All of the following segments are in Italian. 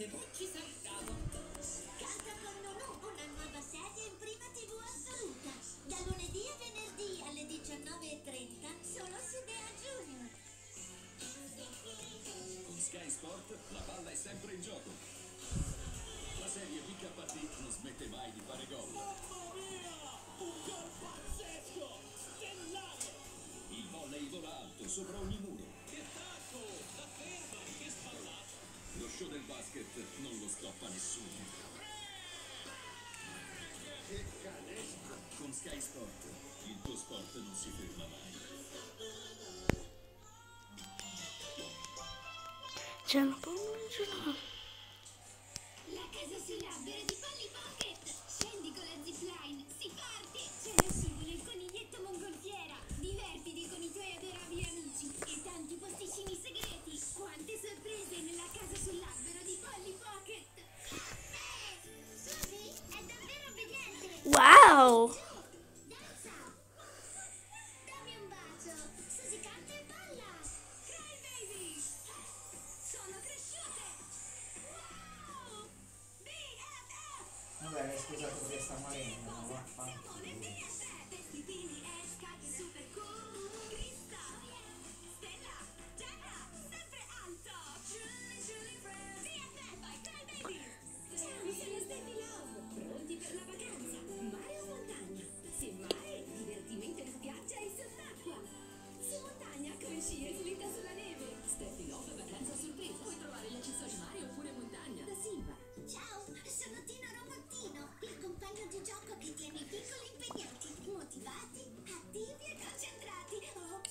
ci salutiamo. Canta con Nonù, una nuova serie in prima TV assoluta. Da lunedì e venerdì alle 19:30 solo su Dea Junior. Con Sky Sport la palla è sempre in gioco. La serie BKT non smette mai di fare gol. Mamma mia! Un gol pazzesco! Stellare! Il volley vola alto sopra ogni muro. Che tacco! La ferma! Che spallata! Lo show del basket non lo stoppa nessuno. Che canestro! Con Sky Sport il tuo sport non si ferma mai. C'è una pomeriggio. La casa sull'albero di Polly Pocket! Scendi con la zipline, si parte! C'è lo scivolo e il coniglietto mongolfiera! Divertiti con i tuoi adorabili amici e tanti posticini segreti! Quante sorprese nella casa sull'albero di Polly Pocket! Suzy, è davvero obbediente! Wow! Danza! Dammi un bacio! Suzy canta e balla! Cry baby! Sono cresciute! Wow! BFF! Vabbè, hai scusato che sta morendo, ma Simone vaffanculo. BFF! Vestitini e scaglie super cool! Crista! Stella! Gemma! Sempre alto! Julie Friends! BFF! Vai, Cry baby! Ciao, sono Steffi Love! Pronti per la vacanza? Mare o montagna? Se mare, divertimento in spiaggia e sott'acqua! Su montagna con sci e slitta sulla neve! Steffi Love vacanza a sorpresa! Puoi trovare gli accessori mare oppure montagna da Silva! Ciao, sono Tino Robottino, il compagno di gioco che tiene i piccoli impegnati, motivati, attivi e concentrati. Ops.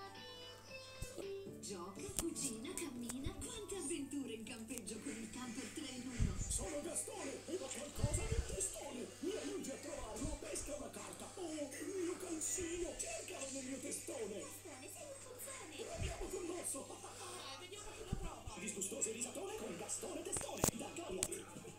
Gioca, cucina, cammina, quante avventure in campeggio con il camper 3 in 1! Sono Gastone e ho qualcosa nel testone. Mi aiuti a trovarlo, pesca una carta. Oh, il mio calzino, cercalo nel mio testone. Gastone, sei un puzzone. L'abbiamo conmosso. Vediamo chi lo prova. Disgustoso risatore con Gastone testone. Da Golia.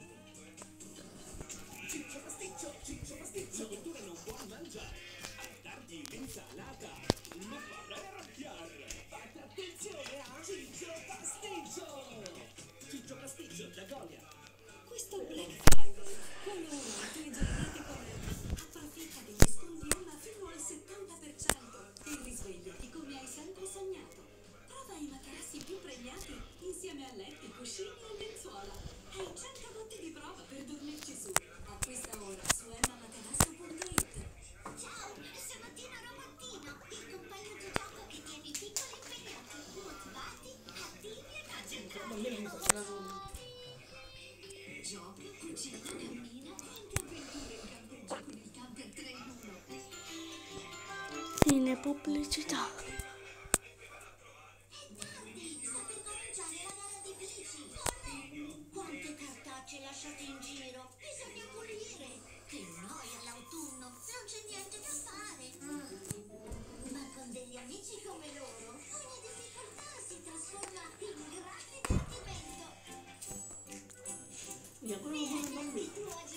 Ciccio pasticcio, l'avventura non può mangiare. A tardi l'insalata, non vorrei arrabbiare. Fate attenzione a Ciccio pasticcio. Ciccio pasticcio da Golia. Questo Black Friday, colora le tue giornate correnti. Approfitta degli sconti Emma fino al 70% e risvegliati come hai sempre sognato. Prova i materassi più premiati insieme a letti, cuscini e lenzuola. Hai 100 notti di prova per dormirci su. Acquista ora su emmamaterassi.it. Ciao, sono Tino Robottino, il compagno di gioco che tiene i piccoli impegnati, motivati, attivi e concentrati. Gioca, cucina, cammina, quante avventure in campeggio con il camper 3 in 1. Fine pubblicità. Sta per cominciare la gara di bici. Corre! Quante cartacce lasciate in giro? Bisogna pulire. Che noia l'autunno, non c'è niente da fare. Ma con degli amici come loro, ogni difficoltà si trasforma in grande divertimento. Divertiti tu a